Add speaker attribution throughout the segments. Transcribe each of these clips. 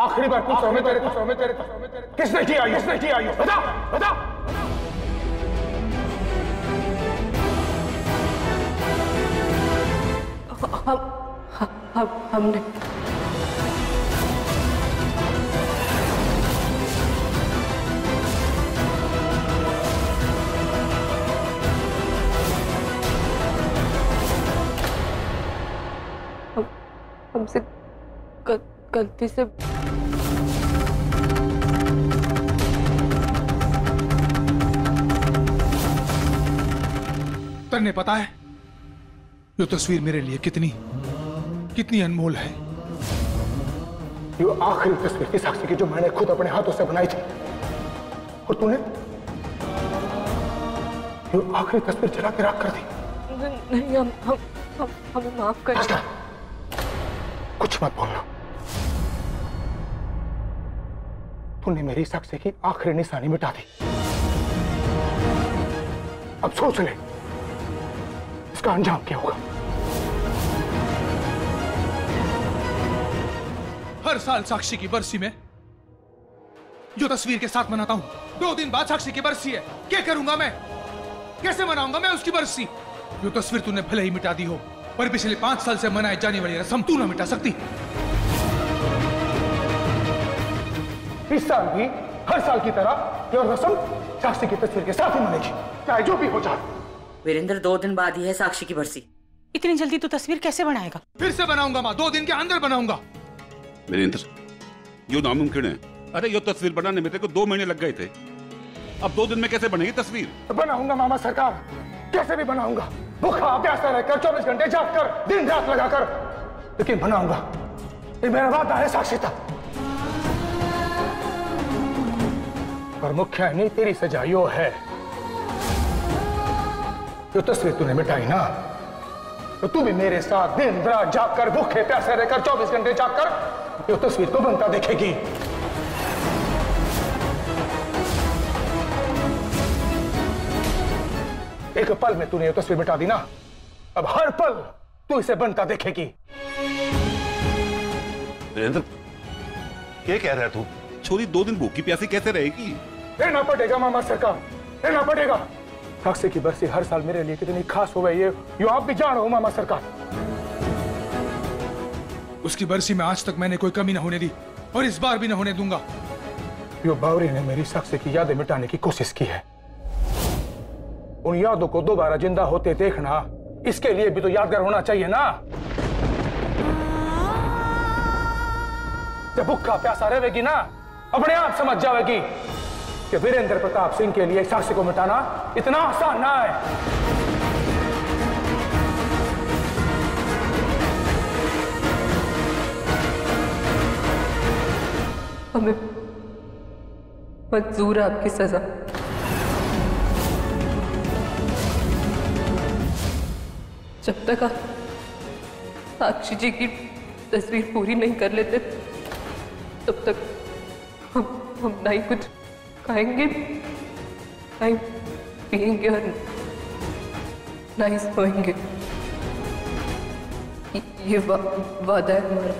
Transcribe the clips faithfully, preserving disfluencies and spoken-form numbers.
Speaker 1: आखिरी बार पूछ रहा हूं मैं तेरे को, मैं तेरे को किसने किया ये, किसने किया ये, बता बता।
Speaker 2: हम हम हमने हम हमसे गलती से
Speaker 1: तन्ने पता है ये तस्वीर मेरे लिए कितनी कितनी अनमोल है। ये आखिरी तस्वीर थी साक्षी की जो मैंने खुद अपने हाथों से बनाई थी, और तूने ये आखिरी तस्वीर जला के राख कर दी।
Speaker 2: नहीं, हम हम हम हमें माफ कर दो।
Speaker 1: कुछ मत बोलना। तूने मेरी साक्षी की आखिरी निशानी मिटा दी। अब सोच ले इसका अंजाम क्या होगा। हर साल साक्षी की बरसी में जो तस्वीर के साथ मनाता हूं, दो दिन बाद साक्षी की बरसी है, क्या करूंगा मैं, कैसे मनाऊंगा मैं उसकी बरसी। जो तस्वीर तूने भले ही मिटा दी हो, पर पिछले पांच साल से मनाई जाने वाली रस्म तू ना मिटा सकती। इस साल भी हर साल की तरह यह रस्म साक्षी की तस्वीर के साथ ही मनेगी, चाहे जो भी हो जाए।
Speaker 3: वीरेंद्र, दो दिन बाद ही है साक्षी की बरसी।
Speaker 4: इतनी जल्दी तू तस्वीर कैसे बनाएगा?
Speaker 1: फिर से बनाऊंगा माँ, दो दिन के अंदर बनाऊंगा।
Speaker 5: वीरेंद्र, यो नामुमकिन है। अरे यो तस्वीर बनाने में तेरे को दो महीने लग गए थे, अब दो दिन में कैसे बनेगी तस्वीर?
Speaker 1: बनाऊंगा मामा सरकार, कैसे भी बनाऊंगा, भूखा प्यासा रहकर, चौबीस घंटे जाग कर, दिन रात लगाकर, लेकिन बनाऊंगा। ये मेरा वादा है साक्षीता। पर मुख्य नहीं तेरी सजा यो है, जो तस्वीर तूने मिटाई ना, तो तू भी मेरे साथ दिन रात जाग कर, भूखे प्यासे रहकर, चौबीस घंटे जाग कर ये तस्वीर को बनता देखेगी। एक पल में तूने ये तस्वीर मिटा दी ना, अब हर पल तू इसे बनता देखेगी।
Speaker 5: वीरेंद्र, क्या कह रहा है तू? छोरी दो दिन भूखी प्यासी कैसे रहेगी?
Speaker 1: रहना पड़ेगा मामा सरकार, रहना पड़ेगा। साक्षी की बरसी हर साल मेरे लिए कितनी खास हो गई है, ये आप भी जान हो मामा सरकार। उसकी बरसी में आज तक मैंने कोई कमी न होने दी, और इस बार भी न होने दूंगा। यो बावरी ने मेरी साक्षी की यादें मिटाने की कोशिश की है। उन यादों को दोबारा जिंदा होते देखना, इसके लिए भी तो यादगार होना चाहिए ना। जब भूखा प्यासा रहेगी ना, अपने आप समझ जाएगी कि वीरेंद्र प्रताप सिंह के लिए साक्षी को मिटाना इतना आसान ना है।
Speaker 2: हमें मंजूर है आपकी सजा। जब तक आप साक्षी जी की तस्वीर पूरी नहीं कर लेते, तब तक हम हम ना ही कुछ खाएंगे, ना ही पिएंगे, और ना ही सोएंगे। ये वा, वादा है हमारा।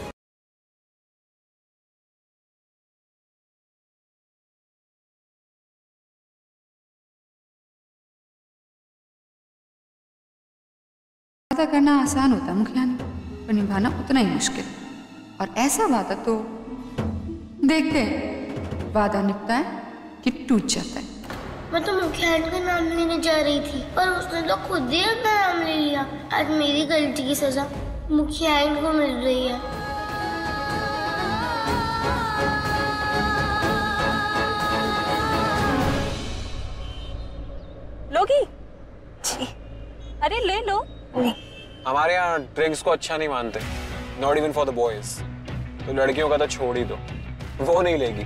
Speaker 6: वादा करना आसान होता है मुखियानी, पर निभाना उतना ही मुश्किल। और ऐसा वादा तो देखते हैं वादा निभता है कि टूट जाता है।
Speaker 7: मैं तो मुखियानी का नाम लेने जा रही थी, पर उसने तो खुद ही अपना नाम ले लिया। आज मेरी गलती की सजा मुखियानी को मिल रही है।
Speaker 4: लोगी? अरे ले लो।
Speaker 8: हमारे यहाँ ड्रिंक्स को अच्छा नहीं मानते, not even for the boys. तो लड़कियों का तो छोड़ ही दो, वो नहीं लेगी।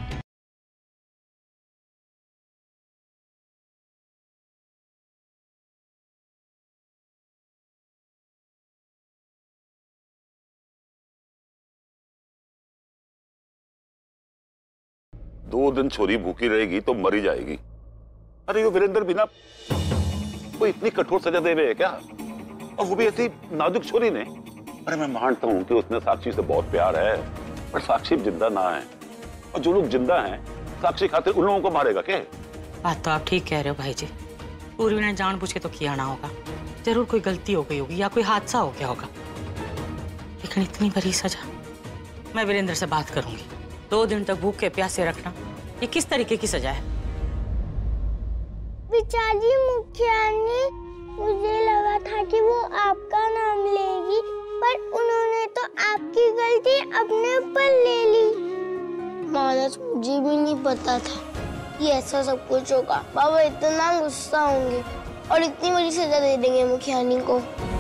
Speaker 5: दो दिन छोरी भूखी रहेगी तो मरी जाएगी। अरे ये वीरेंद्र बिना कोई इतनी कठोर सजा दे रहे है क्या? और वो भी ऐसी नाजुक छोरी ने। अरे मैं मानता हूं कि उसने साक्षी से बहुत प्यार है, पर साक्षी जिंदा ना है, और जो लोग जिंदा हैं साक्षी खातिर उन लोगों को मारेगा क्या?
Speaker 9: बात तो आप ठीक कह रहे हो भाई जी। पूर्वी ने जानबूझ के तो किया ना होगा, जरूर कोई गलती हो गई होगी या कोई हादसा हो गया होगा। लेकिन इतनी बड़ी सजा, मैं वीरेंद्र से बात करूंगी। दो दिन तक भूखे प्यासे रखना, ये किस तरीके की सजा है?
Speaker 7: बेचारी मुखियानी, मुझे लगा था कि वो आपका नाम लेगी, पर उन्होंने तो आपकी गलती अपने ऊपर ले ली। महाराज, मुझे भी नहीं पता था कि ऐसा सब कुछ होगा। बाबा इतना गुस्सा होंगे और इतनी बड़ी सजा दे देंगे मुखियानी को।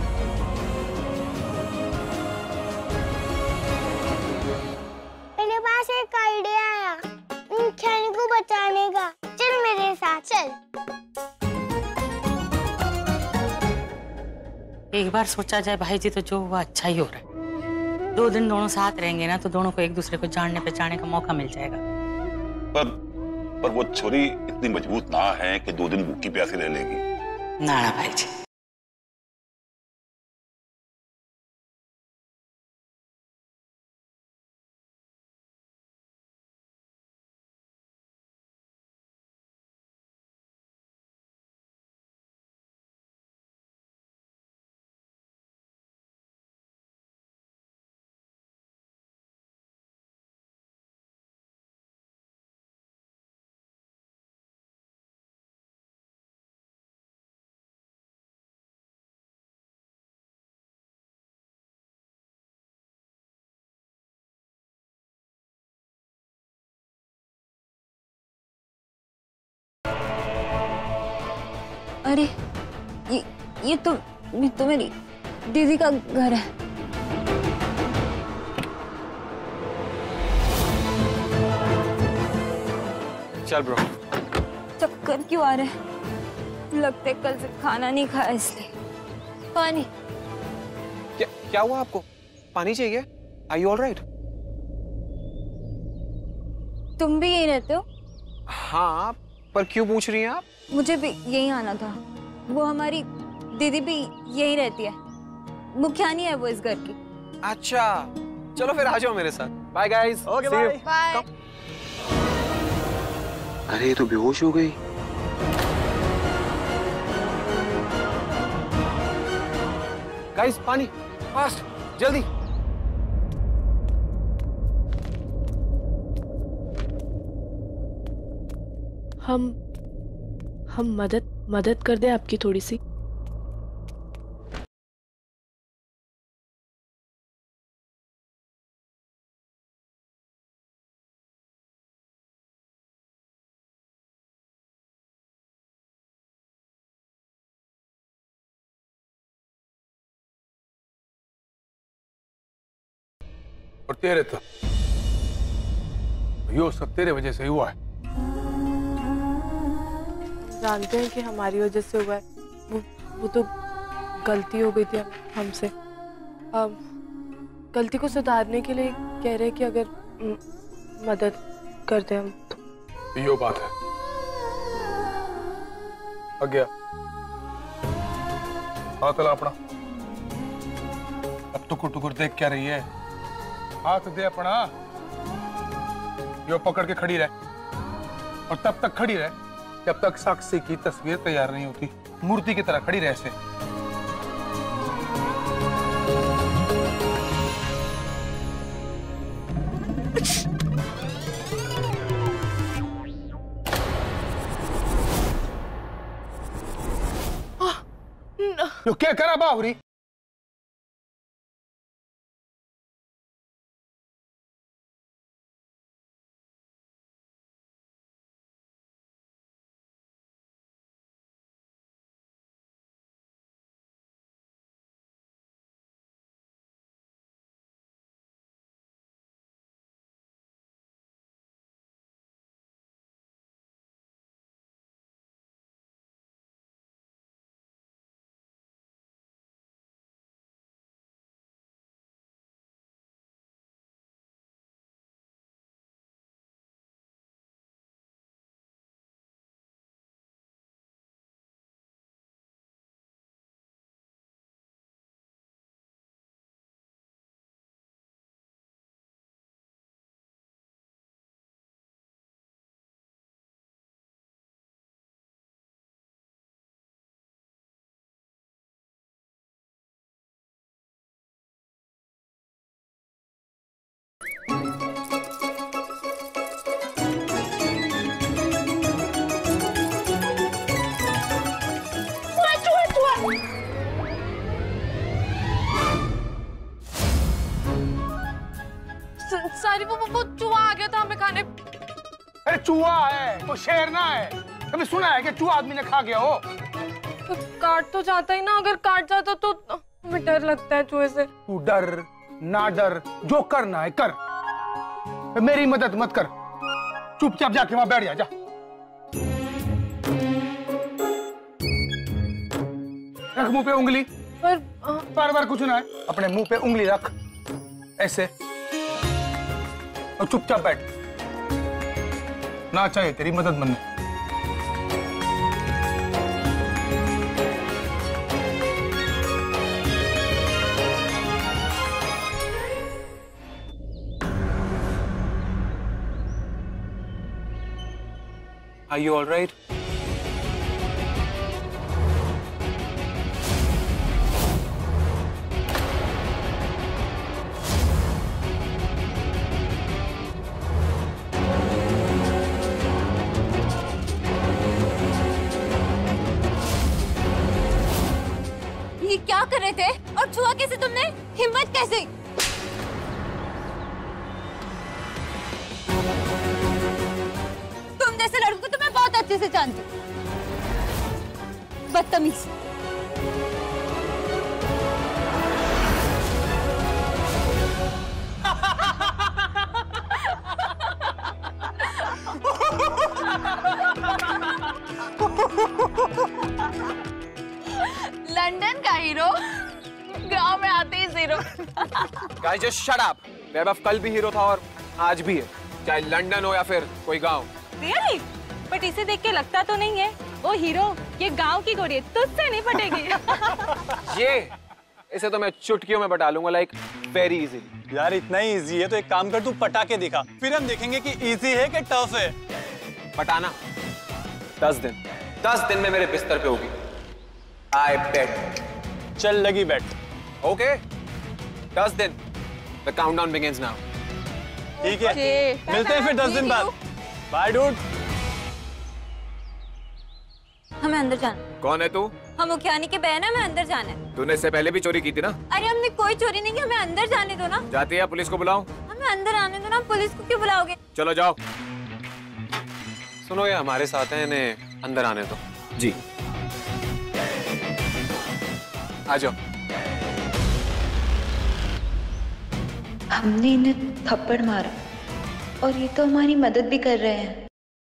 Speaker 7: मेरे पास एक आइडिया आया मुखियानी को बचाने का। चल मेरे साथ चल।
Speaker 9: एक बार सोचा जाए भाई जी तो जो हुआ अच्छा ही हो रहा है। दो दिन दोनों साथ रहेंगे ना तो दोनों को एक दूसरे को जानने पहचानने का मौका मिल जाएगा।
Speaker 5: पर पर वो छोरी इतनी मजबूत ना है कि दो दिन भूखी प्यासी रह लेगी।
Speaker 9: ना ना भाई जी।
Speaker 10: अरे ये ये तो ये तो मेरी दीदी का घर है।
Speaker 8: चल ब्रो।
Speaker 10: चक्कर क्यों आ रहे हैं? लगता है कल से खाना नहीं खाया इसलिए। पानी।
Speaker 8: क्या क्या हुआ आपको? पानी चाहिए? Are you all right?
Speaker 10: तुम भी यहीं रहते हो?
Speaker 8: हाँ, पर क्यों पूछ रही हैं आप?
Speaker 10: मुझे भी यहीं आना था। वो हमारी दीदी भी यहीं रहती है, मुखियानी है वो इस घर की।
Speaker 8: अच्छा, चलो फिर आ जाओ मेरे साथ। Bye guys. Okay bye.
Speaker 10: Bye.
Speaker 8: अरे ये तो बेहोश हो गई। गाइस पानी, फास्ट, जल्दी।
Speaker 11: हम हम मदद मदद कर दें आपकी थोड़ी सी?
Speaker 1: और तेरे तो यो सब तेरे वजह से हुआ है।
Speaker 11: जानते हैं कि हमारी वजह से हुआ है। वो वो तो गलती हो गई थी हमसे। अब गलती को सुधारने के लिए कह रहे हैं कि अगर म, मदद कर दें हम तो।
Speaker 1: यो बात है। आ गया हाथ ला अपना। अब टुकुर टुकुर देख क्या रही है? हाथ दे अपना। यो पकड़ के खड़ी रहे और तब तक खड़ी रहे जब तक साक्षी की तस्वीर तैयार नहीं होती। मूर्ति की तरह खड़ी रहे ऐसे। यो क्या करा बाहुरी?
Speaker 11: सारी वो वो, वो चूहा आ गया था हमें खाने।
Speaker 1: अरे चूहा है तो शेर ना है। कभी सुना है कि चूहा आदमी ने खा गया हो?
Speaker 11: तो काट तो जाता ही ना, अगर काट जाता तो हमें डर लगता है चूहे से।
Speaker 1: तू डर ना डर, जो करना है कर, मेरी मदद मत कर। चुपचाप जाके वहां बैठ जा, जा। रख मुंह पे उंगली।
Speaker 11: पर
Speaker 1: बार बार कुछ ना है, अपने मुंह पे उंगली रख ऐसे और चुपचाप बैठ। ना चाहिए तेरी मदद बनने।
Speaker 8: Are you all right?
Speaker 10: ये क्या कर रहे थे और छुआ कैसे तुमने? हिम्मत कैसे? तुम जैसे लड़कों को तो मैं बहुत अच्छे से जानती हूँ। बदतमीज।
Speaker 12: लंदन का हीरो गांव में आते ही zero.
Speaker 8: Guys, just shut up. Vaibhav कल भी हीरो था और आज भी है, चाहे लंदन हो या फिर कोई गांव।
Speaker 4: Really? बट इसे देख के लगता तो नहीं है। ओ हीरो, ये गांव की गोरी तुझसे नहीं पटेगी।
Speaker 8: ये इसे तो मैं चुटकियों में बता लूंगा, लाइक वेरी इजी।
Speaker 13: यार इतना ही इजी है तो एक काम कर, तू पटा के दिखा, फिर हम देखेंगे कि इजी है कि टफ है।
Speaker 8: पटाना दस दिन दस दिन में मेरे बिस्तर पे होगी। आई बेट।
Speaker 13: चल लगी बेट।
Speaker 8: ओके, दस दिन। The countdown begins now.
Speaker 13: ठीक है, मिलते हैं फिर दस दिन बाद। Bye dude.
Speaker 10: हमें अंदर जाना।
Speaker 8: कौन है तू?
Speaker 10: हम मुखियानी के बहन है, हमें अंदर जाना है।
Speaker 8: तूने इससे पहले भी चोरी की थी ना?
Speaker 10: अरे हमने कोई चोरी नहीं की, हमें अंदर जाने दो ना।
Speaker 8: जाती है, पुलिस को बुलाऊं?
Speaker 10: हमें अंदर आने दो ना, पुलिस को क्यों बुलाओगे?
Speaker 8: चलो जाओ। सुनो, ये हमारे साथ हैं, इन्हें अंदर आने दो। जी आ जाओ।
Speaker 14: हमने इन्हें थप्पड़ मारा और ये तो हमारी मदद भी कर रहे हैं।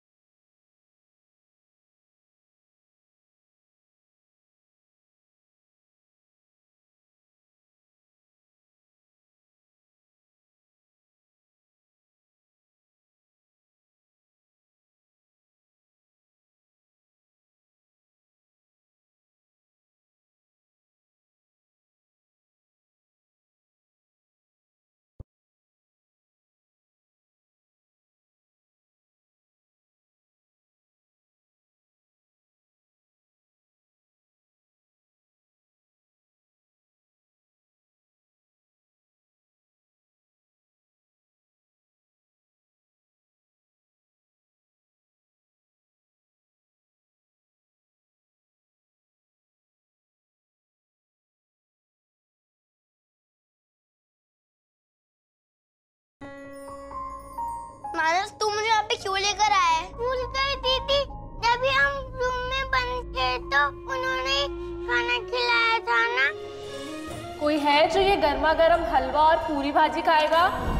Speaker 7: मानस, तू मुझे यहाँ पे क्यों लेकर आया है? भूल गई दीदी, जब भी हम रूम में बंद थे तो उन्होंने खाना खिलाया था ना।
Speaker 11: कोई है जो ये गर्मा गर्म हलवा और पूरी भाजी खाएगा?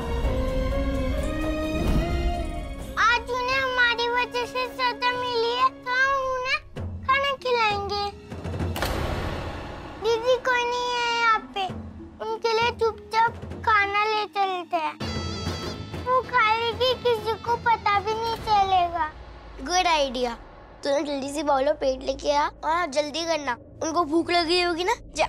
Speaker 7: आज उन्हें हमारी वजह से सजा मिली है तो हम उन्हें खाना खिलाएंगे। दीदी कोई नहीं है यहाँ पे, उनके लिए चुपचाप खाना ले चलते हैं। वो खा लेगी, किसी को पता भी नहीं चलेगा। Good idea. तूने जल्दी से बोलो, पेट लेके आ और जल्दी करना, उनको भूख लगी होगी ना। जा।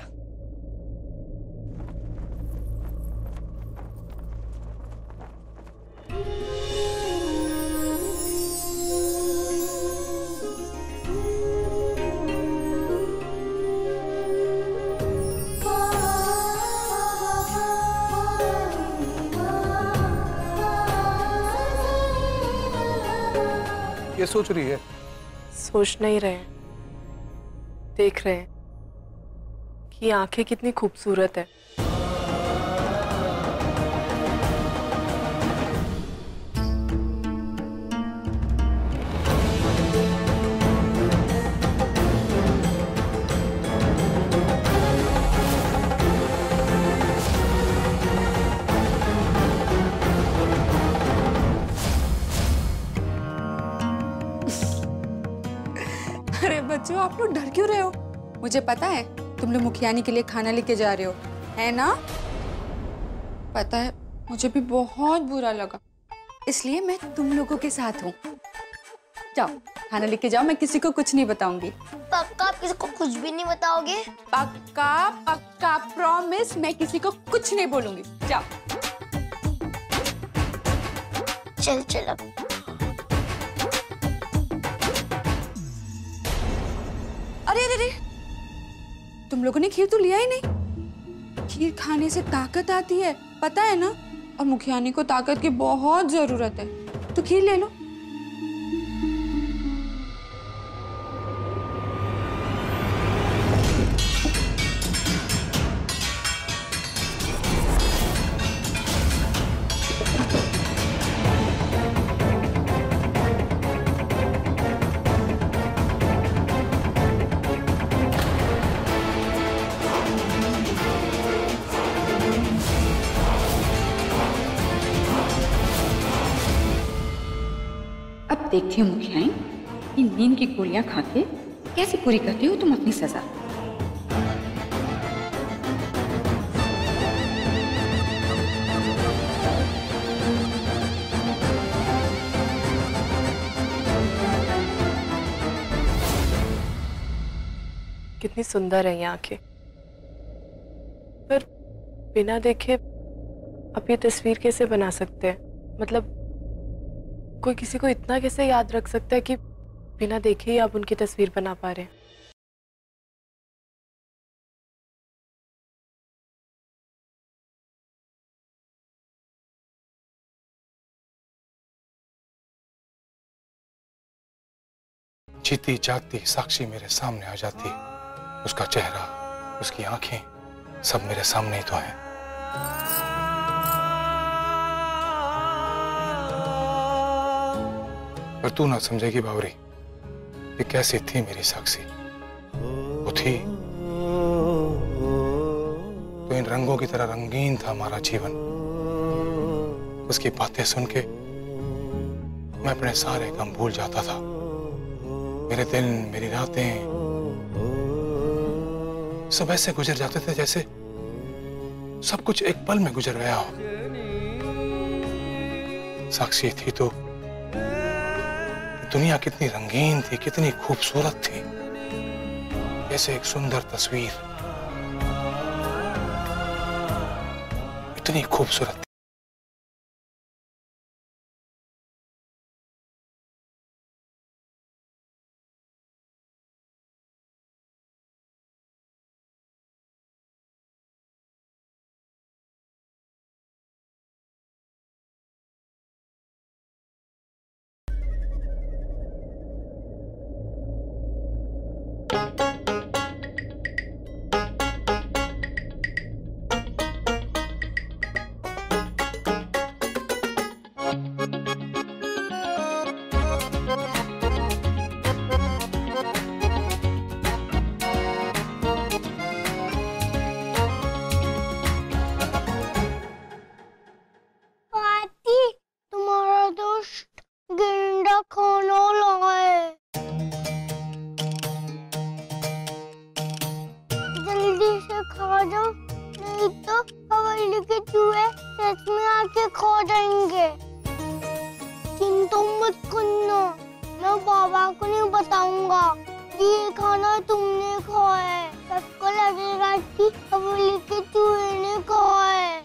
Speaker 1: ये सोच रही है?
Speaker 11: सोच नहीं रहे, देख रहे हैं कि आंखें कितनी खूबसूरत है।
Speaker 6: आप लोग डर क्यों रहे हो? मुझे पता है तुम लोग मुखियानी के लिए खाना लेके जा रहे हो, है ना? पता है मुझे भी बहुत बुरा लगा, इसलिए मैं तुम लोगों के साथ हूँ। जाओ खाना लेके जाओ, मैं किसी को कुछ नहीं बताऊंगी।
Speaker 7: पक्का आप किसी को कुछ भी नहीं बताओगे?
Speaker 6: पक्का पक्का प्रॉमिस, मैं किसी को कुछ नहीं बोलूंगी। जाओ।
Speaker 7: चल चल अब।
Speaker 6: अरे अरे अरे, तुम लोगों ने खीर तो लिया ही नहीं। खीर खाने से ताकत आती है, पता है ना? और मुखियानी को ताकत की बहुत जरूरत है, तो खीर ले लो। अब देखती हूँ मुखियाई, इन नींद की गोलियां खा के कैसे पूरी करती हो तुम अपनी सजा।
Speaker 11: कितनी सुंदर है ये आंखें, पर बिना देखे आप ये तस्वीर कैसे बना सकते हैं? मतलब कोई किसी को इतना कैसे याद रख सकता है कि बिना देखे ही आप उनकी तस्वीर बना पा रहे हैं?
Speaker 1: जीती जागती साक्षी मेरे सामने आ जाती, उसका चेहरा, उसकी आंखें सब मेरे सामने ही तो है। पर तू ना समझेगी बावरी कि कैसी थी मेरी साक्षी। वो थी तो इन रंगों की तरह रंगीन था हमारा जीवन। उसकी बातें सुन के मैं अपने सारे गम भूल जाता था। मेरे दिन, मेरी रातें सब ऐसे गुजर जाते थे जैसे सब कुछ एक पल में गुजर गया हो। साक्षी थी तो दुनिया कितनी रंगीन थी, कितनी खूबसूरत थी, जैसे एक सुंदर तस्वीर, इतनी खूबसूरत थी।
Speaker 7: चिंता मत करना, मैं बाबा को नहीं बताऊंगा कि ये खाना तुमने खाया है। सबको लगेगा कि हवेली के चूहे ने खाया है।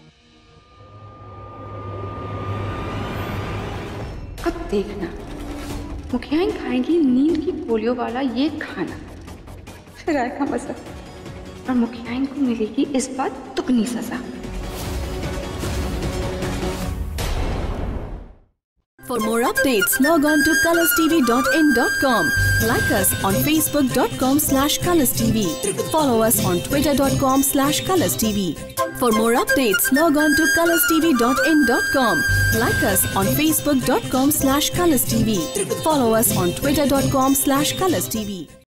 Speaker 6: अब देखना, मुखियाई खाएंगी नींद की गोलियों वाला ये खाना, फिर आएगा मजा, और मुखियाई को मिलेगी इस बार दुगनी सजा।
Speaker 15: For more updates, log on to colors t v dot in dot com. Like us on facebook dot com slash colors t v. Follow us on twitter dot com slash colors t v. For more updates, log on to colors t v dot in dot com. Like us on facebook dot com slash colors t v. Follow us on twitter dot com slash colors t v.